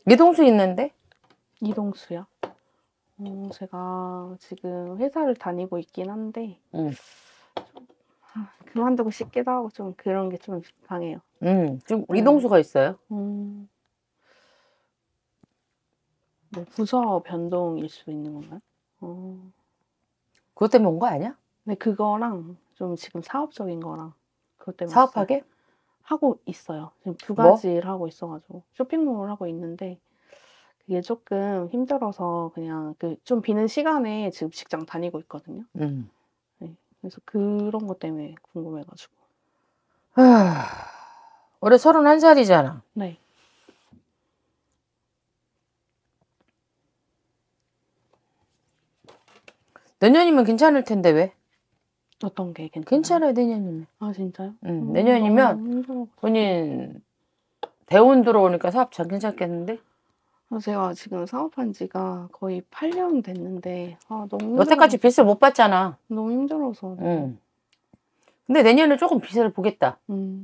이동수 있는데? 이동수요? 제가 지금 회사를 다니고 있긴 한데 그만두고 싶기도 하고 좀 그런 게 좀 강해요. 좀 이동수가 있어요. 뭐 부서 변동일 수 있는 건가요? 그것 때문에 온 거 아니야? 네, 그거랑 좀 지금 사업적인 거랑 그것 때문에 사업하게? 하고 있어요. 지금 두 뭐? 가지 일 하고 있어가지고 쇼핑몰을 하고 있는데 그게 조금 힘들어서 그냥 그 좀 비는 시간에 지금 직장 다니고 있거든요. 네, 그래서 그런 것 때문에 궁금해가지고. 올해 31살이잖아. 네. 내년이면 괜찮을 텐데 왜? 어떤 게 괜찮아요? 괜찮아요, 내년이면. 아, 진짜요? 내년이면 본인 대운 들어오니까 사업 잘 괜찮겠는데? 제가 지금 사업한 지가 거의 8년 됐는데 너무 여태까지 빚을 못 받잖아. 너무 힘들어서. 근데 내년에 조금 빚을 보겠다.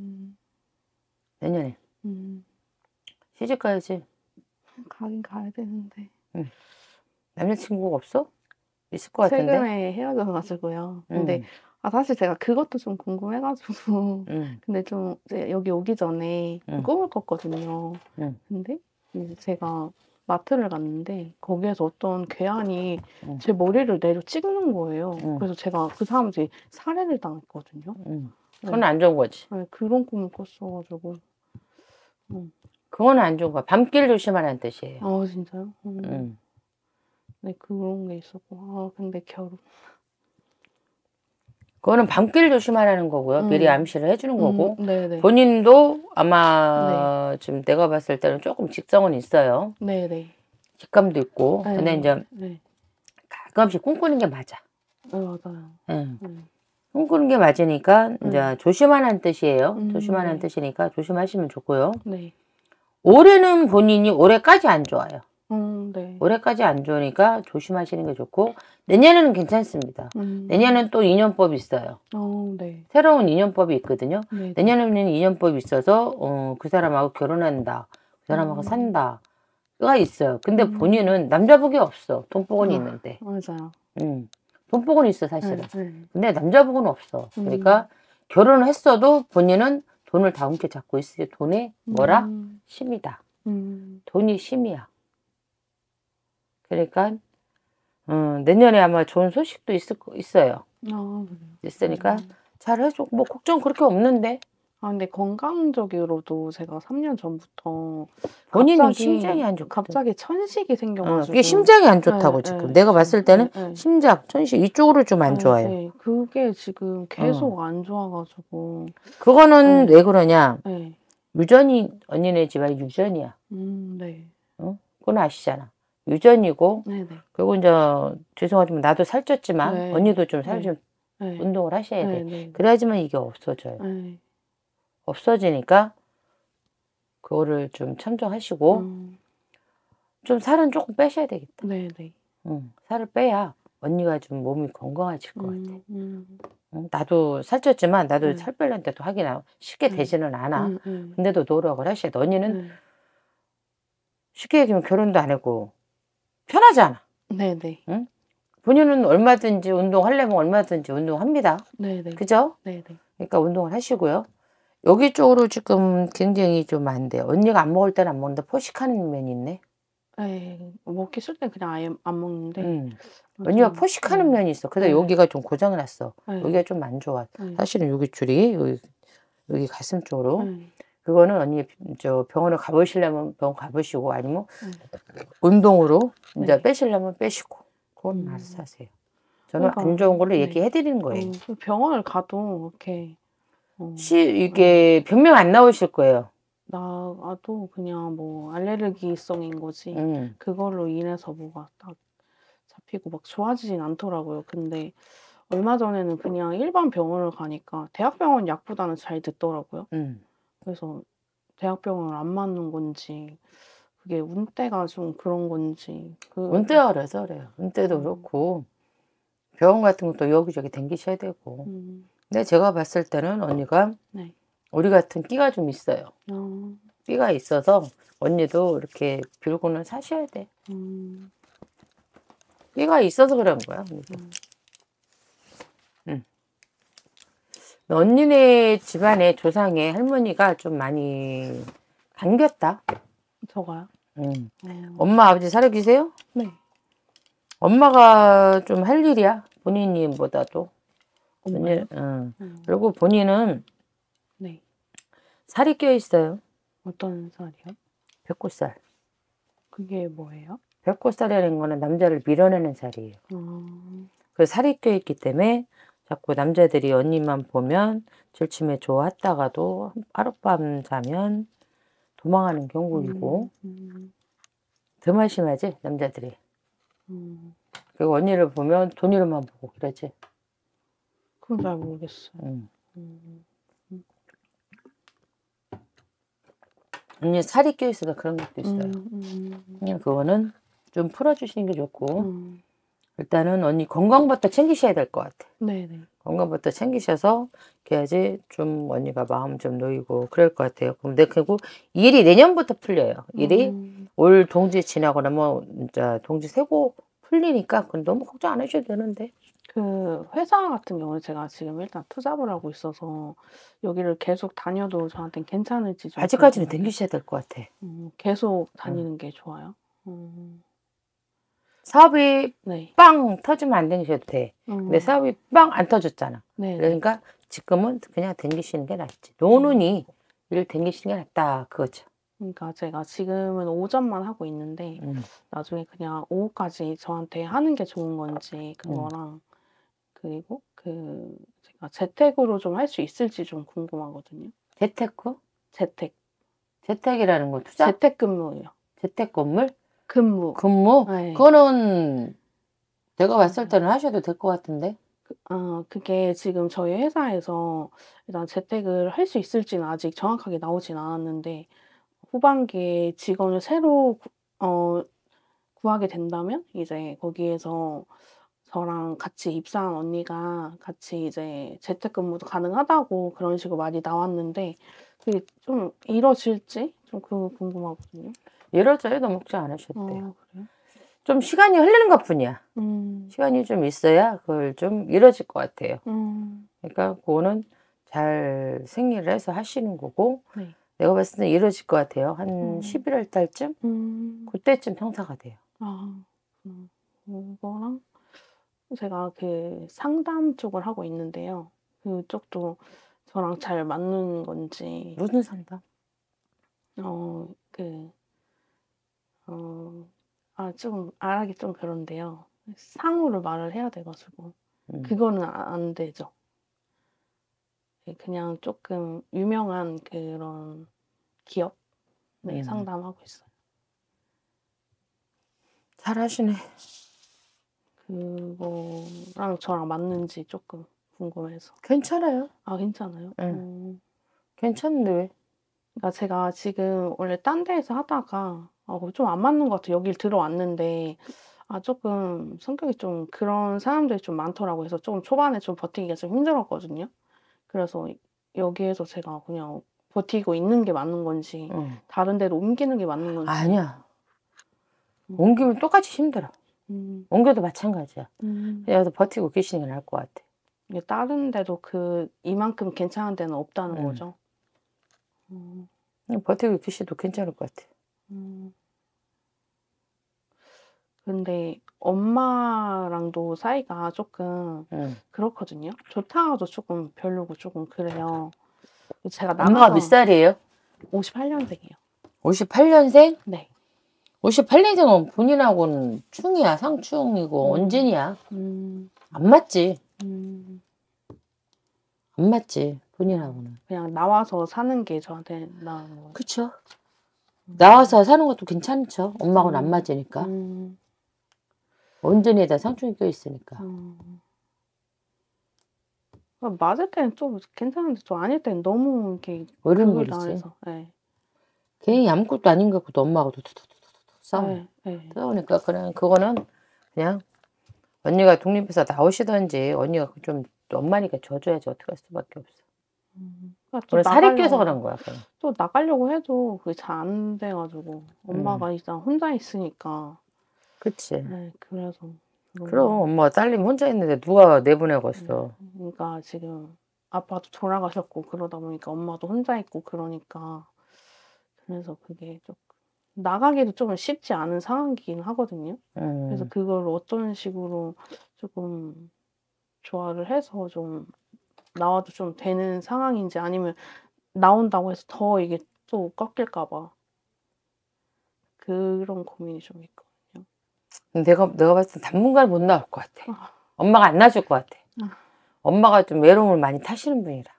내년에. 시집 가야지. 가긴 가야 되는데. 남자친구가 없어? 있을 것 같은데? 최근에 헤어져가지고요. 근데 사실 제가 그것도 좀 궁금해가지고 근데 좀 이제 여기 오기 전에 꿈을 꿨거든요. 근데 이제 제가 마트를 갔는데 거기에서 어떤 괴한이 제 머리를 내려 찍는 거예요. 그래서 제가 그 사람한테 살해를 당했거든요. 그건 안 좋은 거지. 네, 그런 꿈을 꿨어가지고. 그건 안 좋은 거야. 밤길 조심하라는 뜻이에요. 아, 진짜요? 네, 그런 게 있었고. 근데 결혼. 그거는 밤길 조심하라는 거고요. 미리 암시를 해주는 거고. 네네. 본인도 아마 지금 내가 봤을 때는 조금 직성은 있어요. 네네. 직감도 있고. 네. 근데 이제 가끔씩 꿈꾸는 게 맞아. 맞아요. 꿈꾸는 게 맞으니까 이제 조심하라는 뜻이에요. 조심하라는 네. 뜻이니까 조심하시면 좋고요. 네. 올해는 본인이 올해까지 안 좋아요. 네. 올해까지 안 좋으니까 조심하시는 게 좋고 내년에는 괜찮습니다. 내년은 또 인연법이 있어요. 네. 새로운 인연법이 있거든요. 네. 내년에는 인연법이 있어서 그 사람하고 결혼한다. 그 사람하고 산다. 가 있어요. 근데 본인은 남자복이 없어. 돈복은 있는데. 맞아요. 돈복은 있어 사실은. 근데 남자복은 없어. 그러니까 결혼을 했어도 본인은 돈을 다 움켜잡고 있어요. 돈에 뭐라? 심이다. 돈이 심이야. 그러니까 내년에 아마 좋은 소식도 있어요. 있으니까 잘 해줘. 뭐 걱정 그렇게 없는데. 근데 건강적으로도 제가 3년 전부터 본인이 심장이 안 좋거든. 갑자기 천식이 생겨가지고. 그게 심장이 안 좋다고 지금. 내가 봤을 때는 심장, 천식 이쪽으로 좀 안 좋아요. 네, 그게 지금 계속 안 좋아가지고. 그거는 왜 그러냐. 유전이 언니네 집안 유전이야. 네. 그건 아시잖아. 유전이고. 네네. 그리고 이제 죄송하지만 나도 살쪘지만 언니도 좀 살 좀 운동을 하셔야 돼. 그래야지만 이게 없어져요. 없어지니까 그거를 좀 참조하시고 좀 살은 조금 빼셔야 되겠다. 네네. 살을 빼야 언니가 좀 몸이 건강해질 것 같아. 나도 살쪘지만 나도 살 빼려는데도 하긴 쉽게 되지는 않아. 근데도 노력을 하셔야 돼. 언니는 쉽게 얘기하면 결혼도 안 하고 편하잖아. 네네. 응? 본인은 얼마든지 운동하려면 얼마든지 운동합니다. 네네. 그죠? 네네. 그러니까 운동을 하시고요. 여기 쪽으로 지금 굉장히 좀 안 돼요. 언니가 안 먹을 때는 안 먹는데 포식하는 면이 있네. 네. 먹기 싫을 땐 그냥 아예 안 먹는데. 언니가 포식하는 면이 있어. 그래서 여기가 좀 고장이 났어. 여기가 좀 안 좋아. 사실은 여기 줄이 여기 가슴 쪽으로. 그거는 언니 저 병원을 가보시려면 병원 가보시고 아니면 운동으로 이제 빼시려면 빼시고 그건 알아서 하세요. 저는 안 좋은 걸로 얘기해 드리는 거예요. 병원을 가도 이렇게 이게 병명 안 나오실 거예요. 나도 그냥 뭐 알레르기성인 거지. 그걸로 인해서 뭐가 딱 잡히고 막 좋아지진 않더라고요. 근데 얼마 전에는 그냥 일반 병원을 가니까 대학병원 약보다는 잘 듣더라고요. 그래서 대학병원을 안 맞는 건지 그게 운때가 좀 그런 건지. 운때가 그래서 그래요. 운때도 그렇고 병원 같은 것도 여기저기 댕기셔야 되고. 근데 제가 봤을 때는 언니가 우리 같은 끼가 좀 있어요. 삐가 있어서 언니도 이렇게 빌고는 사셔야 돼. 삐가 있어서 그런 거야. 언니네 집안에 조상에 할머니가 좀 많이 감겼다. 저가요? 엄마 아버지 살아 계세요? 네. 엄마가 좀 할 일이야. 본인보다도. 엄마요? 그리고 본인은 네. 살이 껴 있어요. 어떤 살이요? 뱃꽃살. 그게 뭐예요? 뱃꽃살이라는 거는 남자를 밀어내는 살이에요. 그 살이 껴 있기 때문에 자꾸 남자들이 언니만 보면 질침에 좋았다가도 하룻밤 자면 도망가는 경우이고 더 심하지 남자들이. 그리고 언니를 보면 돈으로만 보고 그러지. 그건 잘 모르겠어요. 언니 살이 껴 있어서 그런 것도 있어요. 그냥 그거는 좀 풀어주시는 게 좋고 일단은 언니 건강부터 챙기셔야 될 것 같아. 네네. 건강부터 챙기셔서 그래야지 좀 언니가 마음 좀 놓이고 그럴 것 같아요. 그리고 일이 내년부터 풀려요. 일이 올 동지 지나고 나면 이제 동지 세고 풀리니까 그건 너무 걱정 안 하셔도 되는데. 그 회사 같은 경우는 제가 지금 일단 투잡을 하고 있어서 여기를 계속 다녀도 저한테는 괜찮을지 좀 아직까지는 댕기셔야 될 것 같아. 계속 다니는 게 좋아요. 사업이 네. 빵 터지면 안 댕기셔도 돼. 근데 사업이 빵 안 터졌잖아. 네. 그러니까 지금은 그냥 댕기시는 게 낫지. 노는이 일 댕기시는 게 낫다 그거죠. 그러니까 제가 지금은 오전만 하고 있는데 나중에 그냥 오후까지 저한테 하는 게 좋은 건지 그거랑 그리고 제가 재택으로 좀 할 수 있을지 좀 궁금하거든요. 재테크? 재택. 재택이라는 거 투자? 재택근무예요. 재택 건물? 근무. 네. 그거는 내가 봤을 때는 하셔도 될 것 같은데. 그게 지금 저희 회사에서 일단 재택을 할 수 있을지는 아직 정확하게 나오진 않았는데 후반기에 직원을 새로 구하게 된다면 이제 거기에서 저랑 같이 입사한 언니가 같이 이제 재택근무도 가능하다고 그런 식으로 말이 나왔는데 그게 좀 이뤄질지 좀 그거 궁금하거든요. 이럴저럴 너무 걱정 안 하셔도 돼요. 그래요? 좀 시간이 흐르는 것뿐이야. 시간이 좀 있어야 그걸 좀 이뤄질 것 같아요. 그러니까 그거는 잘 생리를 해서 하시는 거고 네. 내가 봤을 때 이뤄질 것 같아요. 한 11월 달쯤? 그때쯤 성사가 돼요. 그거랑 제가 그 상담 쪽을 하고 있는데요. 그쪽도 저랑 잘 맞는 건지. 무슨 상담? 좀 말하기 좀 그런데요. 상호를 말을 해야 돼 가지고 그거는 안 되죠. 네, 그냥 조금 유명한 그런 기업 네, 상담하고 있어요. 잘하시네. 그거랑 저랑 맞는지 조금 궁금해서. 괜찮아요. 괜찮아요? 괜찮은데 왜? 그러니까 제가 지금 원래 딴 데에서 하다가 좀 안 맞는 것 같아요. 여길 들어왔는데 조금 성격이 좀 그런 사람들이 좀 많더라고요. 그래서 좀 초반에 좀 버티기가 좀 힘들었거든요. 그래서 여기에서 제가 그냥 버티고 있는 게 맞는 건지 다른 데로 옮기는 게 맞는 건지. 아니야. 옮기면 똑같이 힘들어. 옮겨도 마찬가지야. 그래서 버티고 계시는 게 나을 것 같아. 이게 다른 데도 이만큼 괜찮은 데는 없다는 거죠. 버티고 계셔도 괜찮을 것 같아. 근데 엄마랑도 사이가 조금 그렇거든요. 좋다가도 조금 별로고 조금 그래요. 제가 엄마가 몇 살이에요? 58년생이에요. 58년생? 네. 58년생은 본인하고는 충이야, 상충이고 언진이야. 안 맞지. 안 맞지, 본인하고는. 그냥 나와서 사는 게 저한테 나은 거예요. 그쵸. 나와서 사는 것도 괜찮죠. 엄마하고는 안 맞으니까. 온전히다 상충이 껴 있으니까. 맞을 때는 좀 괜찮은데 좀 아닐 때는 너무 이렇게 어른버리지. 네. 괜히 아무것도 아닌 것 같고도 엄마하고도 싸워. 네. 싸우니까 그냥 그거는 그냥 언니가 독립해서 나오시던지 언니가 좀 엄마니까 줘줘야지 어떻게 할 수밖에 없어. 또 오늘 살이 껴서 그런 거야. 또 나가려고 해도 그게 잘 안 돼가지고 엄마가 일단 혼자 있으니까. 그치. 네, 그래서. 그럼 엄마가 딸님 혼자 있는데 누가 내보내겠어. 그러니까 지금 아빠도 돌아가셨고 그러다 보니까 엄마도 혼자 있고 그러니까 그래서 그게 좀 나가기도 좀 쉽지 않은 상황이긴 하거든요. 그래서 그걸 어떤 식으로 조금 조화를 해서 좀 나와도 좀 되는 상황인지 아니면 나온다고 해서 더 이게 또 꺾일까 봐 그런 고민이 좀 있거든요. 내가 봤을 때 당분간 못 나올 것 같아. 엄마가 안 놔줄 것 같아. 엄마가 좀 외로움을 많이 타시는 분이라.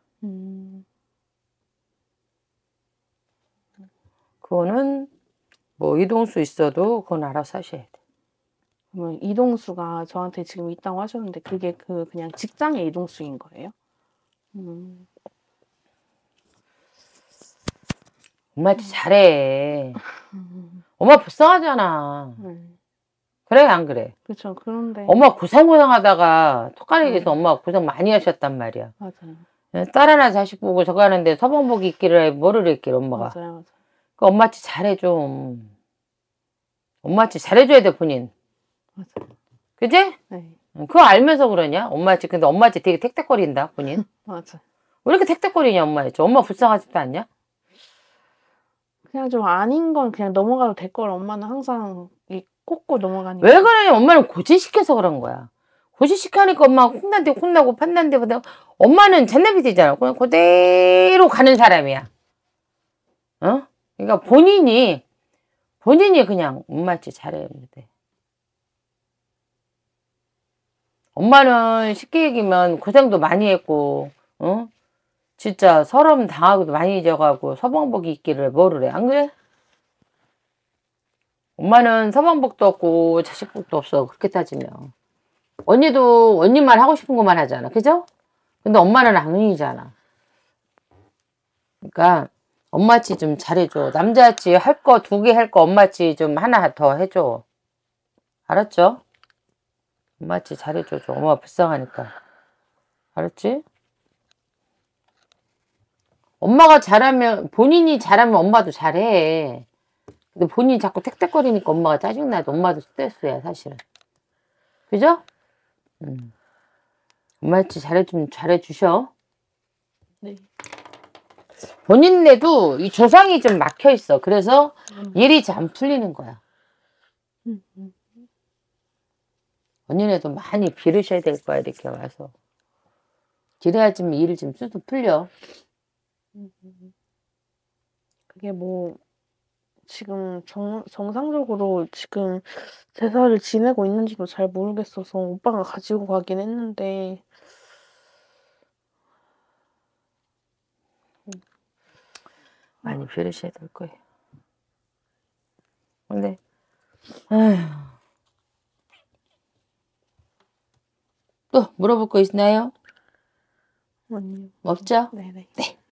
그거는 뭐 이동수 있어도 그건 알아서 하셔야 돼. 그러면 이동수가 저한테 지금 있다고 하셨는데 그게 그냥 직장의 이동수인 거예요? 엄마한테 잘해. 엄마 불쌍하잖아. 그래 안 그래? 그렇죠. 그런데 엄마 고생하다가 톡가리에서 엄마가 고생 많이 하셨단 말이야. 맞아요. 딸 하나 자식 보고 저거 하는데 서방복이 있기를 뭐를 했기를 엄마가. 맞아요. 그 엄마한테 잘해 좀. 엄마한테 잘해줘야 돼 본인. 맞아요. 그지? 네. 그거 알면서 그러냐? 엄마한테 근데 엄마한테 되게 택택거린다 본인. 맞아. 왜 이렇게 택택거리냐 엄마한테? 엄마 불쌍하지도 않냐? 그냥 좀 아닌 건 그냥 넘어가도 될 걸 엄마는 항상 꽂고 넘어가니까. 왜 그러냐? 엄마는 고지시켜서 그런 거야. 고지시키니까 엄마가 혼난데 혼나고 판단데 엄마는 잔나비 되잖아. 그냥 그대로 가는 사람이야. 어? 그러니까 본인이 그냥 엄마한테 잘해야 돼. 엄마는 쉽게 얘기하면 고생도 많이 했고, 어? 진짜 서름 당하고도 많이 져가고 서방복이 있기를 뭐를 해. 안 그래? 엄마는 서방복도 없고 자식복도 없어. 그렇게 따지면. 언니도 언니만 하고 싶은 것만 하잖아. 그죠? 근데 엄마는 아니잖아. 그러니까 엄마치 좀 잘해줘. 남자치 할 거 2개 할 거 엄마치 좀 하나 더 해줘. 알았죠? 엄마치 잘해줘. 엄마 불쌍하니까. 알았지? 엄마가 잘하면 본인이 잘하면 엄마도 잘해. 근데 본인이 자꾸 택택거리니까 엄마가 짜증나도 엄마도 스트레스야 사실은. 그죠? 엄마치 잘해주셔. 네. 본인네도 이 조상이 좀 막혀 있어. 그래서 일이 잘 안 풀리는 거야. 언니네도 많이 빌으셔야 될 거야 이렇게 와서. 그래야지 일을 좀 쑥 풀려. 그게 뭐 지금 정상적으로 지금 제사를 지내고 있는지도 잘 모르겠어서 오빠가 가지고 가긴 했는데 많이 빌으셔야 될 거예요. 근데 아휴. 또 물어볼 거 있나요? 아니요. 없죠? 네네. 네.